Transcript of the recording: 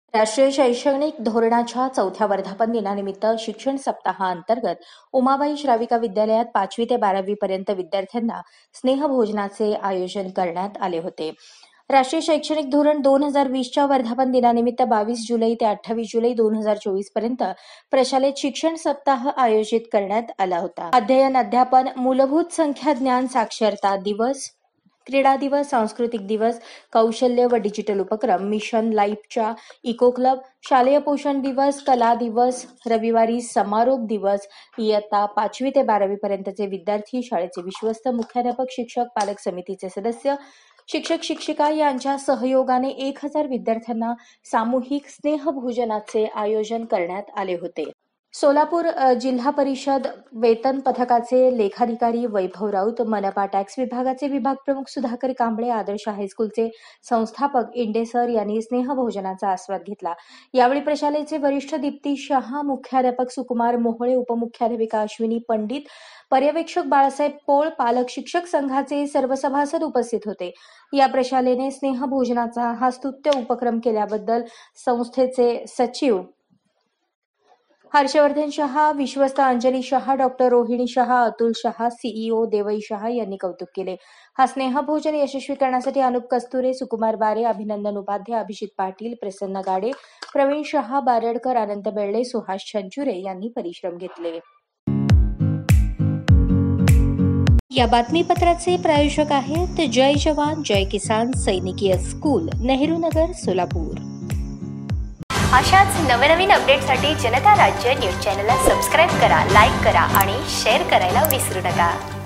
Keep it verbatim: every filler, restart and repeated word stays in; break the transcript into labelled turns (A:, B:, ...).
A: राष्ट्रीय शैक्षणिक धोरणाच्या चौथ्या वर्धापन दिनानिमित्त शिक्षण सप्ताहाअंतर्गत उमाबाई श्राविका विद्यालयात पाचवी ते बारावी पर्यंत विद्यार्थ्यांना स्नेहभोजनाचे आयोजन करण्यात आले होते। राष्ट्रीय शैक्षणिक धोरण दोन हजार वीसच्या वर्धापन दिनानिमित्त बावीस जुलै ते अठ्ठावीस जुलै दोन हजार चोवीस पर्यंत प्रशालेत शिक्षण सप्ताह आयोजित करण्यात आला होता। अध्ययन, अध्यापन, मूलभूत संख्या ज्ञान साक्षरता दिवस, क्रीडा दिवस, सांस्कृतिक दिवस, कौशल्य व डिजिटल उपक्रम, मिशन लाईफच्या इको क्लब, शालेय पोषण दिवस, कला दिवस, रविवारी समारोप दिवस, इयत्ता पाचवी ते बारावी पर्यंतचे विद्यार्थी, शाळेचे विश्वस्त, मुख्याध्यापक, शिक्षक, पालक समितीचे सदस्य, शिक्षक शिक्षिका यांच्या सहयोगाने एक हजार विद्यार्थ्यांना सामूहिक स्नेहभोजनाचे आयोजन करण्यात आले होते। सोलापूर जिल्हा परिषद वेतन पथकाचे लेखाधिकारी वैभव राऊत, मनपा टॅक्स विभागाचे विभाग प्रमुख सुधाकर कांबळे, आदर्श हायस्कूलचे संस्थापक इंडे सर यांनी स्नेहभोजनाचा आस्वाद घेतला। यावेळी प्रशालेचे वरिष्ठ दीप्ती शहा, मुख्याध्यापक सुकुमार मोहोळे, उपमुख्याध्यापिका अश्विनी पंडित, पर्यवेक्षक बाळासाहेब पोळ, पालक शिक्षक संघाचे सर्व सभासद उपस्थित होते। या प्रशालेने स्नेहभोजनाचा हा स्तुत्य उपक्रम केल्याबद्दल संस्थेचे सचिव हर्षवर्धन शहा, विश्वस्त अंजली शहा, डॉक्टर रोहिणी शहा, अतुल शहा, सीईओ देवई शहा यांनी कौतुक केले। हा स्नेहभोजन यशस्वी करण्यासाठी अनुप कस्तुरे, सुकुमार बारे, अभिनंदन उपाध्याय, अभिजित पाटील, प्रसन्न गाडे, प्रवीण शहा, बारडकर, अनंत बेळले, सुहास छंचुरे यांनी परिश्रम घेतले। या बातमीपत्राचे प्रायोजक आहेत जय जवान जय किसान सैनिकीय स्कूल, नेहरू नगर, सोलापूर।
B: अशाच नवनवीन अपडेटसाठी जनता राज्य न्यूज चॅनलला सबस्क्राईब करा, लाईक करा आणि शेअर करायला विसरू नका।